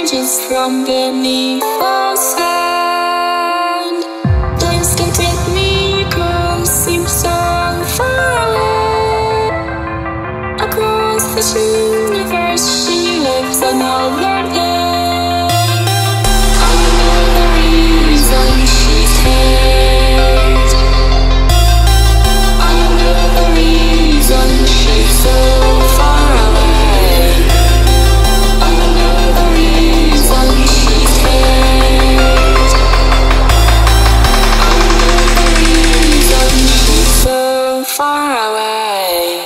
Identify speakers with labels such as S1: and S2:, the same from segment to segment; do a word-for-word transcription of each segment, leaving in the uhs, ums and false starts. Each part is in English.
S1: emerges from beneath the sand. Just to take me across, seems so far away. Across this universe, she lives another day. I know the reason she's here. I know the reason she's so far away. I know the reason she's here. I know the reason she's so far away.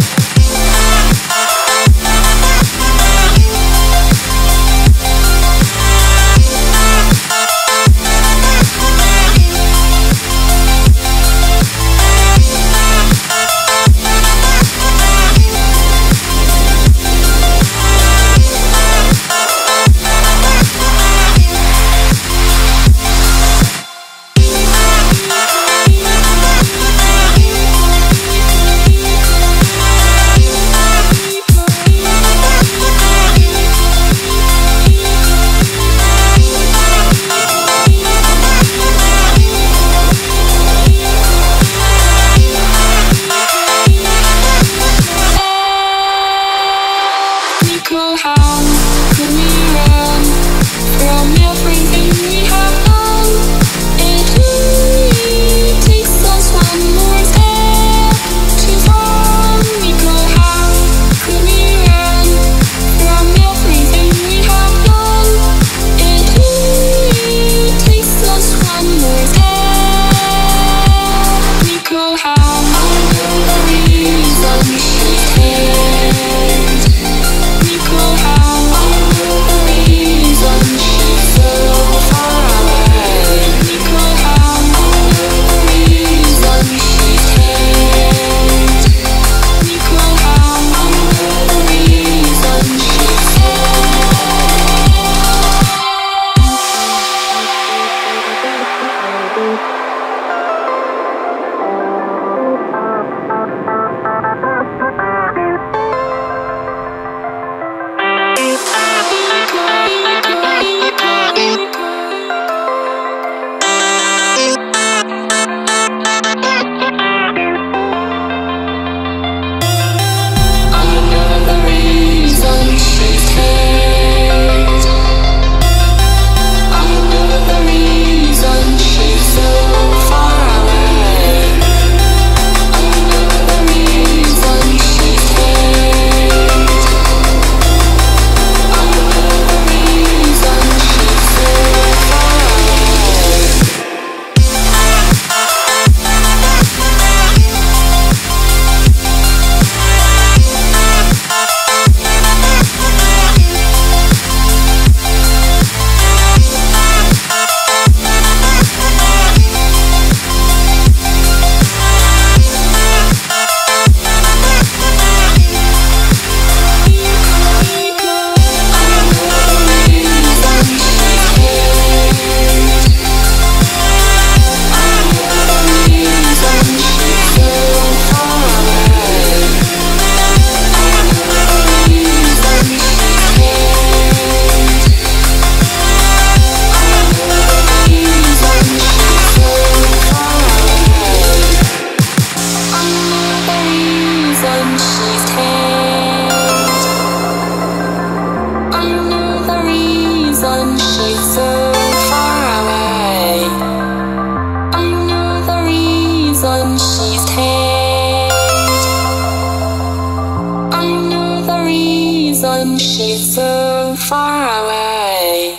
S1: She's so far away.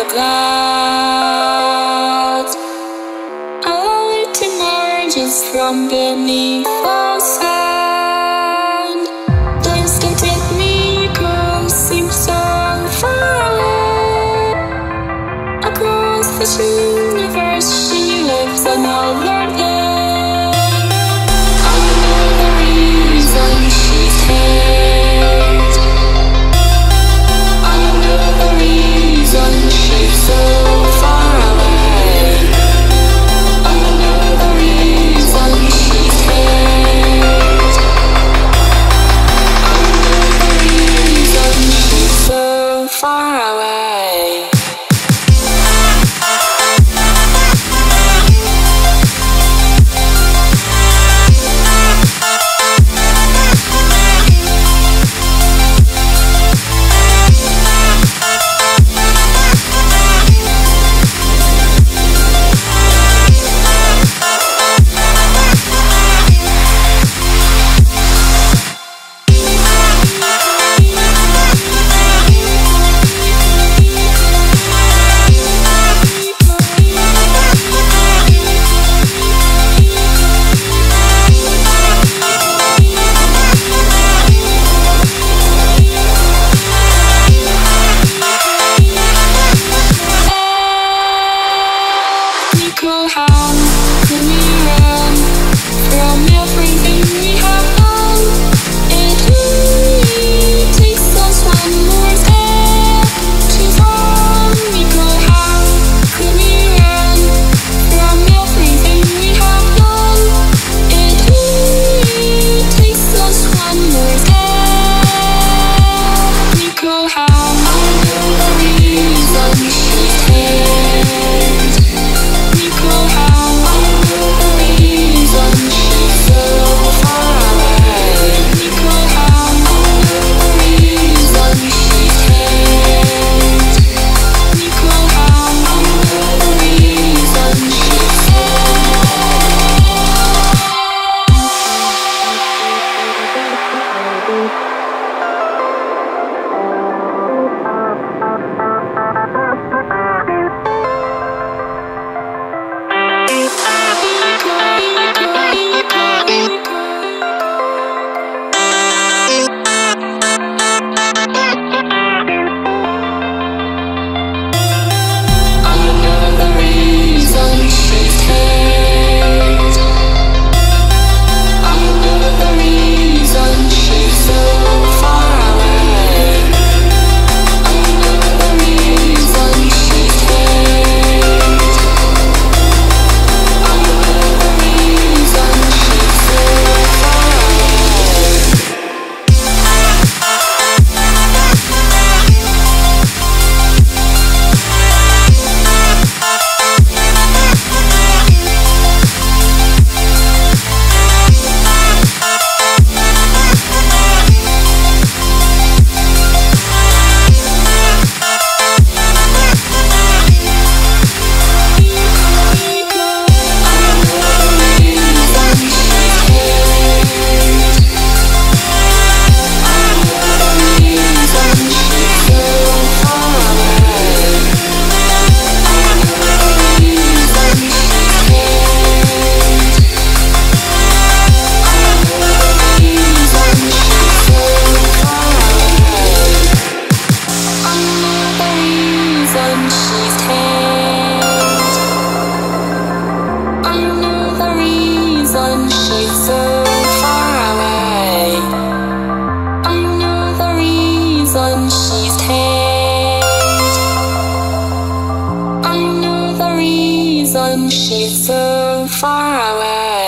S1: clouds. A light emerges from beneath the sand. The instinctive miracle seems so far away. Across this universe, she lives another day. Another reason she's changed. Another reason she's so far away. Another reason she's changed. Another reason she's so far away. How can we run from everything we have done? It only takes us one more step to fall. Nico, how can we run from everything we have done? It only takes us one more step. Nico, how I know the reason she's changed. Nico, how I know the reason she's so far away. Nico, how I know the reason she's changed. Nico, how I know the reason she's she's so far away.